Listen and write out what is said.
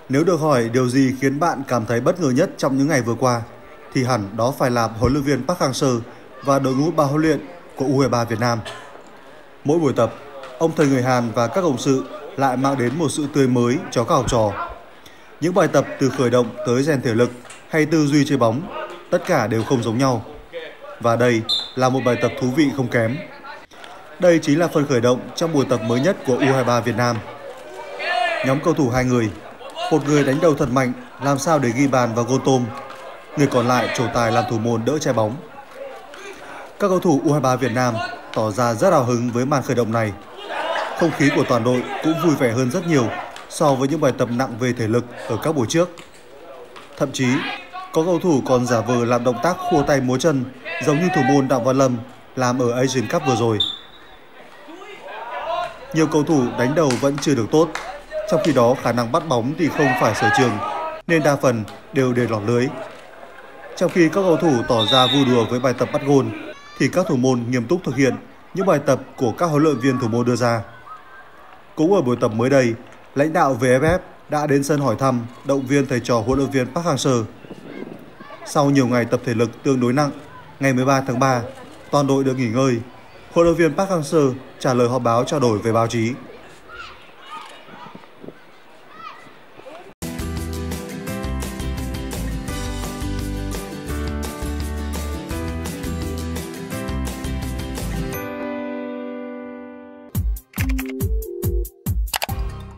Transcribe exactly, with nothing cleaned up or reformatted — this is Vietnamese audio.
Nếu được hỏi điều gì khiến bạn cảm thấy bất ngờ nhất trong những ngày vừa qua, thì hẳn đó phải là huấn luyện viên Park Hang-seo và đội ngũ ban huấn luyện của U hai ba Việt Nam. Mỗi buổi tập, ông thầy người Hàn và các cộng sự lại mang đến một sự tươi mới cho các học trò. Những bài tập từ khởi động tới rèn thể lực hay tư duy chơi bóng, tất cả đều không giống nhau. Và đây là một bài tập thú vị không kém. Đây chính là phần khởi động trong buổi tập mới nhất của U hai ba Việt Nam. Nhóm cầu thủ hai người, một người đánh đầu thật mạnh làm sao để ghi bàn vào gôn tôm, người còn lại trổ tài làm thủ môn đỡ trái bóng. Các cầu thủ U hai ba Việt Nam tỏ ra rất hào hứng với màn khởi động này. Không khí của toàn đội cũng vui vẻ hơn rất nhiều so với những bài tập nặng về thể lực ở các buổi trước. Thậm chí, có cầu thủ còn giả vờ làm động tác khua tay múa chân giống như thủ môn Đặng Văn Lâm làm ở Asian Cup vừa rồi. Nhiều cầu thủ đánh đầu vẫn chưa được tốt, trong khi đó khả năng bắt bóng thì không phải sở trường, nên đa phần đều để lọt lưới. Trong khi các cầu thủ tỏ ra vui đùa với bài tập bắt gôn, thì các thủ môn nghiêm túc thực hiện những bài tập của các huấn luyện viên thủ môn đưa ra. Cũng ở buổi tập mới đây, lãnh đạo vê ép ép đã đến sân hỏi thăm, động viên thầy trò huấn luyện viên Park Hang-seo. Sau nhiều ngày tập thể lực tương đối nặng, ngày mười ba tháng ba, toàn đội được nghỉ ngơi. Huấn luyện viên Park Hang-seo trả lời họp báo trao đổi với báo chí.